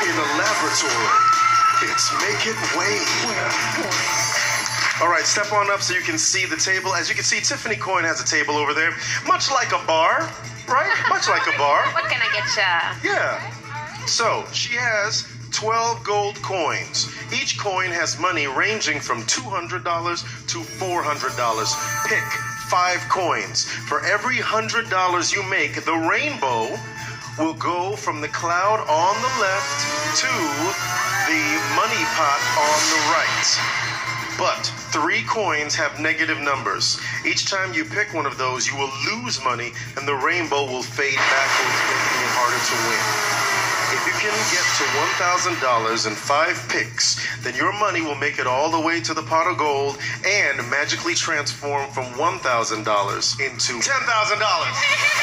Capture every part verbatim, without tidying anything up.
in a laboratory. It's Make It Wave. All right, step on up so you can see the table. As you can see, Tiffany Coin has a table over there, much like a bar, right? Much like a bar. What can I get you? Yeah. So she has twelve gold coins. Each coin has money ranging from two hundred dollars to four hundred dollars. Pick five coins. For every one hundred dollars you make, the rainbow will go from the cloud on the left to the money pot on the right. But three coins have negative numbers. Each time you pick one of those, you will lose money, and the rainbow will fade backwards, making it harder to win. If you can get to one thousand dollars in five picks, then your money will make it all the way to the pot of gold and magically transform from one thousand dollars into ten thousand dollars.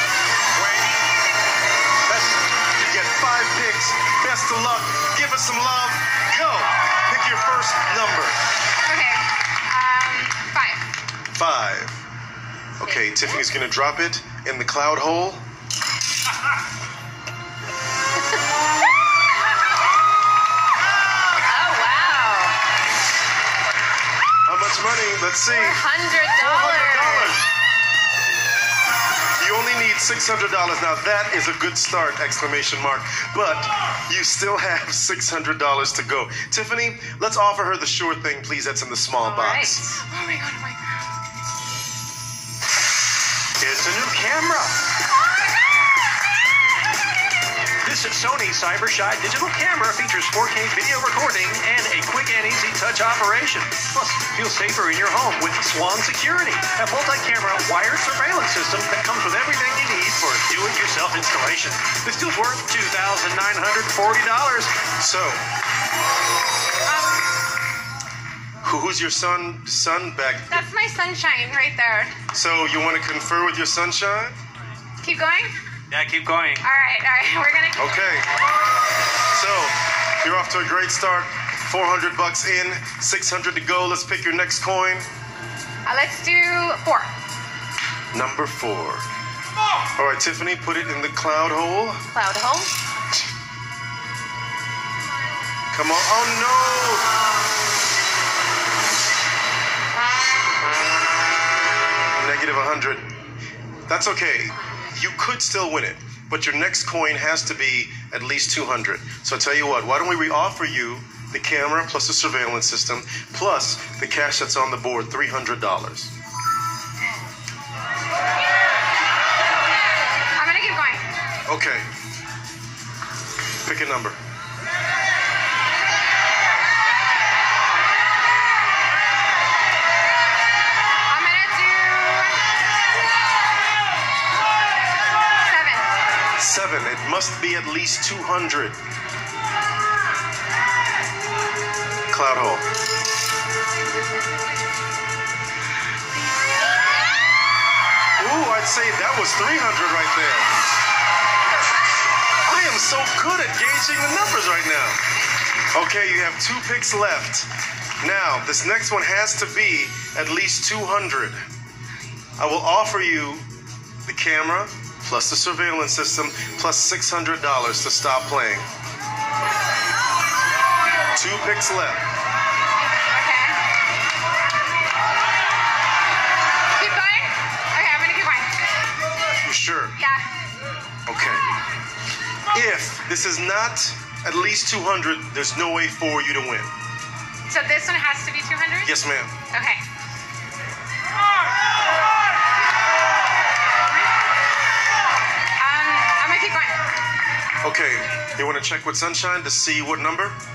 You get five picks. Best of luck. Give us some love. Go. Pick your first number. Okay. Um, five. Five. Okay, Tiffany's gonna drop it in the cloud hole. Money, let's see. four hundred dollars. You only need six hundred dollars. Now that is a good start, exclamation mark. But you still have six hundred dollars to go. Tiffany, let's offer her the sure thing, please. That's in the small All box. Right. Oh my God, oh my God. It's a new camera. This Sony CyberShy digital camera features four K video recording and a quick and easy touch operation. Plus, feel safer in your home with Swan Security, a multi-camera wired surveillance system that comes with everything you need for a do-it-yourself installation. This deal's worth two thousand nine hundred forty dollars. So, Um, who's your son, son back? that's my sunshine right there. So you want to confer with your sunshine? Keep going? Yeah, keep going. All right, all right. We're going to keep Okay. So, you're off to a great start. four hundred bucks in, six hundred to go. Let's pick your next coin. Uh, let's do four. Number four. All right, Tiffany, put it in the cloud hole. Cloud hole. Come on. Oh, no. Negative one hundred. That's okay. You could still win it, but your next coin has to be at least two hundred. So I tell you what, why don't we re-offer you the camera plus the surveillance system plus the cash that's on the board, three hundred dollars. I'm going to keep going. Okay. Pick a number. Seven. It must be at least two hundred. Cloud hole. Ooh, I'd say that was three hundred right there. I am so good at gauging the numbers right now. Okay, you have two picks left. Now, this next one has to be at least two hundred. I will offer you the camera plus the surveillance system, plus six hundred dollars to stop playing. Two picks left. Okay. Keep going? Okay, I'm gonna keep going. You sure? Yeah. Okay. If this is not at least two hundred, there's no way for you to win. So this one has to be two hundred? Yes, ma'am. Okay. Okay, you want to check with Sunshine to see what number? Nine.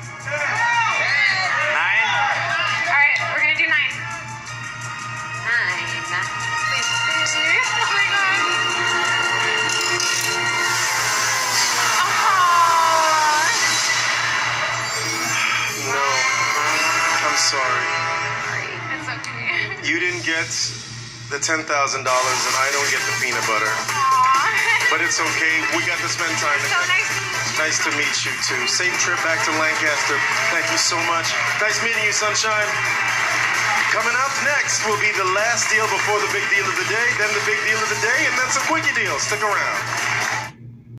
All right, we're going to do nine. Nine. Please. Oh, my God. Oh. No, I'm sorry. It's okay. You didn't get the ten thousand dollars and I don't get the peanut butter. Aww. But it's okay. We got to spend time So together. nice to meet you. Nice to meet you, too. Safe trip back to Lancaster. Thank you so much. Nice meeting you, Sunshine. Coming up next will be the last deal before the big deal of the day, then the big deal of the day, and then some quickie deals. Stick around.